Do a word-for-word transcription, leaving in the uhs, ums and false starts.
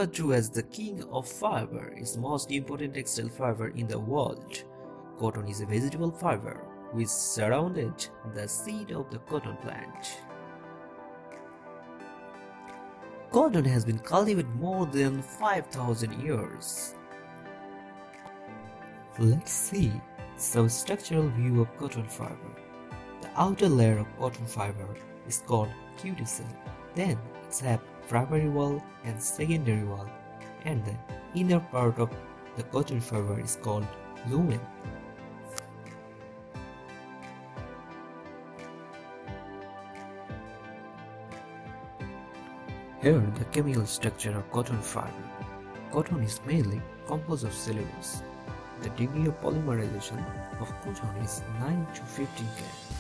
referred to as the king of fiber, is most important textile fiber in the world. Cotton is a vegetable fiber which surrounded the seed of the cotton plant. Cotton has been cultivated more than five thousand years. Let's see some structural view of cotton fiber. The outer layer of cotton fiber is called cuticle. Then it's have primary wall and secondary wall, and the inner part of the cotton fiber is called lumen. Here the chemical structure of cotton fiber. Cotton is mainly composed of cellulose. The degree of polymerization of cotton is nine to fifteen K.